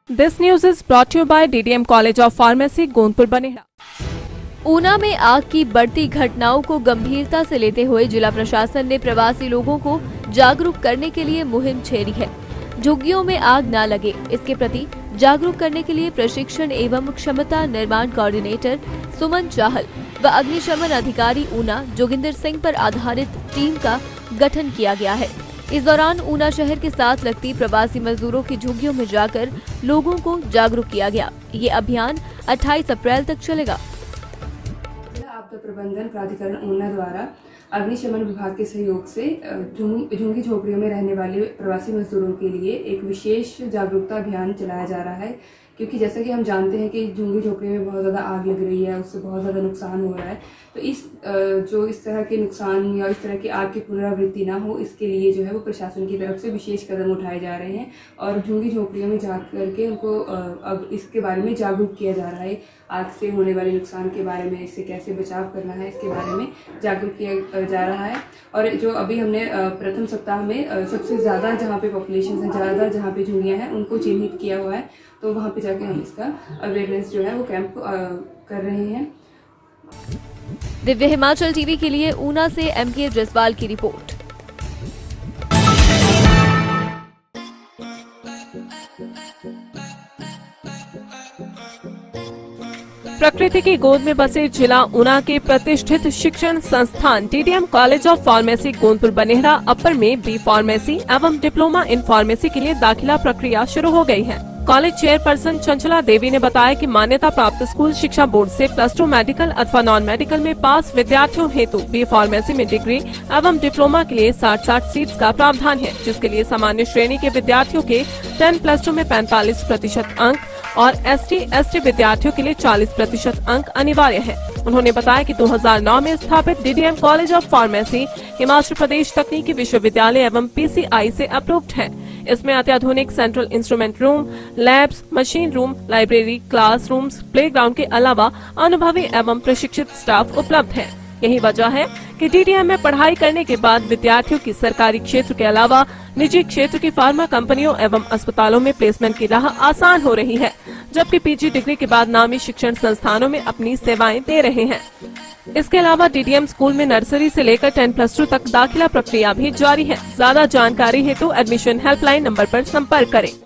This news is brought to you by DDM College of Pharmacy, Gondpur Baneda. Una में आग की बढ़ती घटनाओं को गंभीरता से लेते हुए जिला प्रशासन ने प्रवासी लोगों को जागरूक करने के लिए मुहिम छेड़ी है। झुग्गियों में आग न लगे, इसके प्रति जागरूक करने के लिए प्रशिक्षण एवं क्षमता निर्माण कोऑर्डिनेटर सुमन चाहल व अग्निशमन अधिकारी ऊना जोगिंदर सिंह पर आधारित टीम का गठन किया गया है। इस दौरान ऊना शहर के साथ लगती प्रवासी मजदूरों की झुग्गियों में जाकर लोगों को जागरूक किया गया। ये अभियान 28 अप्रैल तक चलेगा। आपदा प्रबंधन प्राधिकरण ऊना द्वारा अग्निशमन विभाग के सहयोग से झुग्गी झोपड़ियों में रहने वाले प्रवासी मजदूरों के लिए एक विशेष जागरूकता अभियान चलाया जा रहा है, क्योंकि जैसा कि हम जानते हैं कि झुग्गी झोपड़ी में बहुत ज़्यादा आग लग रही है, उससे बहुत ज़्यादा नुकसान हो रहा है। तो इस तरह के नुकसान या इस तरह की आग की पुनरावृत्ति ना हो, इसके लिए जो है वो प्रशासन की तरफ से विशेष कदम उठाए जा रहे हैं और झुग्गी झोपड़ियों में जा करके उनको अब इसके बारे में जागरूक किया जा रहा है। आग से होने वाले नुकसान के बारे में, इससे कैसे बचाव करना है, इसके बारे में जागरूक किया जा रहा है। और जो अभी हमने प्रथम सप्ताह में सबसे ज़्यादा जहाँ पे पॉपुलेशन है, ज़्यादा जहाँ पे झुग्गियाँ हैं, उनको चिन्हित किया हुआ है, तो वहाँ पे जाके हम इसका अवेयरनेस जो है वो कैंप कर रहे हैं। दिव्य हिमाचल टीवी के लिए ऊना से MK जसवाल की रिपोर्ट। प्रकृति की गोद में बसे जिला ऊना के प्रतिष्ठित शिक्षण संस्थान DDM college of pharmacy Gondpur Baneda upper में बी फार्मेसी एवं डिप्लोमा इन फार्मेसी के लिए दाखिला प्रक्रिया शुरू हो गई है। कॉलेज चेयरपर्सन चंचला देवी ने बताया कि मान्यता प्राप्त स्कूल शिक्षा बोर्ड से +2 मेडिकल अथवा नॉन मेडिकल में पास विद्यार्थियों हेतु बी फार्मेसी में डिग्री एवं डिप्लोमा के लिए 60 सीट्स का प्रावधान है, जिसके लिए सामान्य श्रेणी के विद्यार्थियों के 10+2 में 45% अंक और ST/ST विद्यार्थियों के लिए 40% अंक अनिवार्य है। उन्होंने बताया कि 2009 में स्थापित DDM college of pharmacy Himachal Pradesh तकनीकी विश्वविद्यालय एवं PCI से अप्रूव्ड है। इसमें अत्याधुनिक central instrument room, labs, machine room, library, classrooms, playground के अलावा अनुभवी एवं प्रशिक्षित स्टाफ उपलब्ध है। यही वजह है कि DDM में पढ़ाई करने के बाद विद्यार्थियों की सरकारी क्षेत्र के अलावा निजी क्षेत्र की फार्मा कंपनियों एवं अस्पतालों में प्लेसमेंट की राह आसान हो रही है, जबकि PG डिग्री के बाद नामी शिक्षण संस्थानों में अपनी सेवाएं दे रहे हैं। इसके अलावा DDM स्कूल में नर्सरी से लेकर 10+2 तक दाखिला प्रक्रिया भी जारी है। ज्यादा जानकारी हेतु एडमिशन हेल्पलाइन नंबर पर संपर्क करें।